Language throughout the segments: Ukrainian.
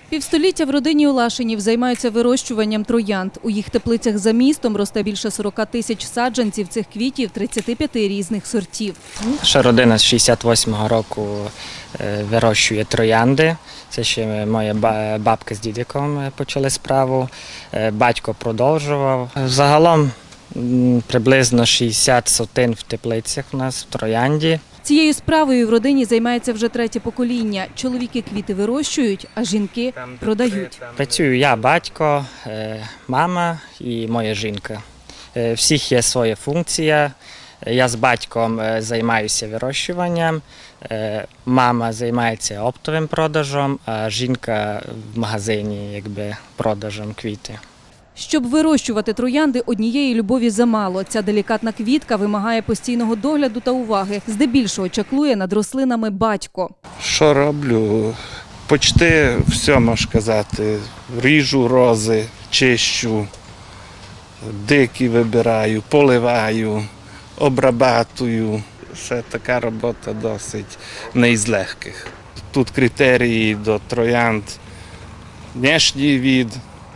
Півстоліття в родині Улашинів займаються вирощуванням троянд. У їх теплицях за містом росте більше 40 тисяч саджанців цих квітів 35 різних сортів. Наша родина з 68-го року вирощує троянди. Це ще моя бабка з дідиком почали справу, батько продовжував. Загалом приблизно 60 сотин в теплицях у нас в троянді. Цією справою в родині займається вже третє покоління. Чоловіки квіти вирощують, а жінки продають. Працюю я, батько, мама і моя жінка. Всіх є своя функція. Я з батьком займаюся вирощуванням, мама займається оптовим продажем, а жінка в магазині продажем квіти. Щоб вирощувати троянди, однієї любові замало. Ця делікатна квітка вимагає постійного догляду та уваги. Здебільшого чаклує над рослинами батько. Що роблю? Почти все, можна сказати. Ріжу рози, чищу, дикі вибираю, поливаю, обрабатую. Це така робота досить не із легких. Тут критерії до троянд – внешній вид,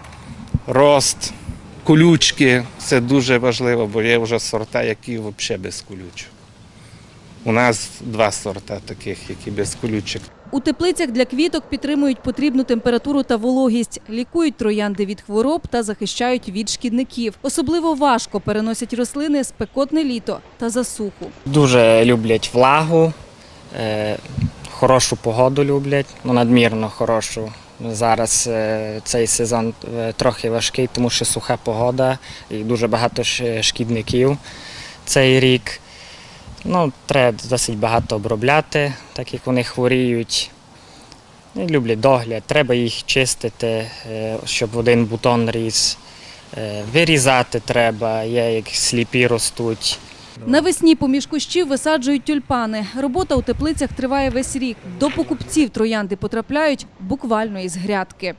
рост, колючки – це дуже важливо, бо є вже сорта, які взагалі без колючок. У нас два сорта таких, які без колючок. У теплицях для квіток підтримують потрібну температуру та вологість, лікують троянди від хвороб та захищають від шкідників. Особливо важко переносять рослини спекотне літо та засуху. Дуже люблять влагу, хорошу погоду люблять, надмірно хорошу. Зараз цей сезон трохи важкий, тому що суха погода і дуже багато шкідників цей рік. Треба досить багато обробляти, так як вони хворіють. Люблять догляд, треба їх чистити, щоб один бутон ріс. Вирізати треба, є як сліпі ростуть. Навесні поміж кущів висаджують тюльпани. Робота у теплицях триває весь рік. До покупців троянди потрапляють буквально із грядки.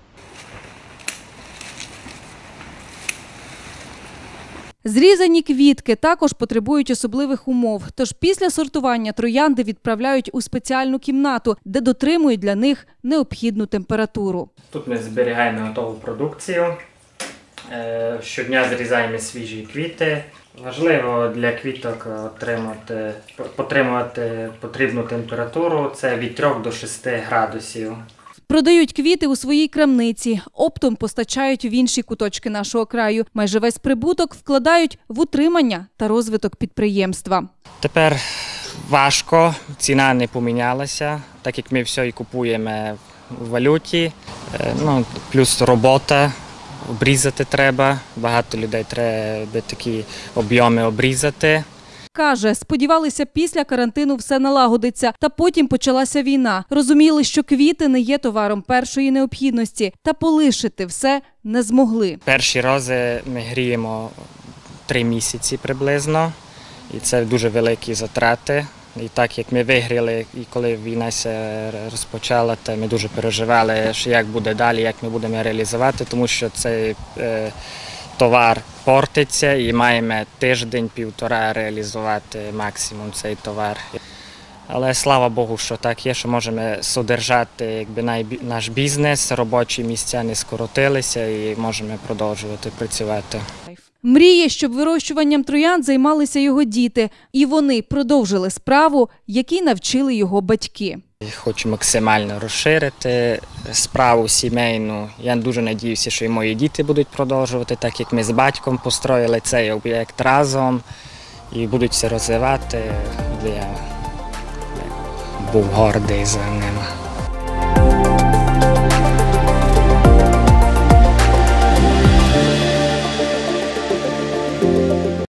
Зрізані квітки також потребують особливих умов. Тож після сортування троянди відправляють у спеціальну кімнату, де дотримують для них необхідну температуру. Тут ми зберігаємо готову продукцію. Щодня зрізаємо свіжі квіти. Важливо для квіток потримувати потрібну температуру. Це від 3 до 6 градусів. Продають квіти у своїй крамниці, оптом постачають в інші куточки нашого краю. Майже весь прибуток вкладають в утримання та розвиток підприємства. Тепер важко, ціна не помінялася, так як ми все і купуємо в валюті. Плюс робота, обрізати треба, багато людей треба такі об'єми обрізати. Каже, сподівалися, після карантину все налагодиться, та потім почалася війна. Розуміли, що квіти не є товаром першої необхідності, та полишити все не змогли. Перші рази ми гріємо 3 місяці приблизно, і це дуже великі затрати. І так як ми вигріли, і коли війна розпочала, то ми дуже переживали, що як буде далі, як ми будемо реалізувати, тому що цей товар портиться і маємо тиждень-півтора реалізувати максимум цей товар. Але слава Богу, що так є, що можемо содержати наш бізнес, робочі місця не скоротилися і можемо продовжувати працювати. Мріє, щоб вирощуванням троянд займалися його діти. І вони продовжили справу, якій навчили його батьки. Хочу максимально розширити справу сімейну. Я дуже сподіваюся, що і мої діти будуть продовжувати, так як ми з батьком построїли цей об'єкт разом і будуть все розвивати. Я був гордий за ними.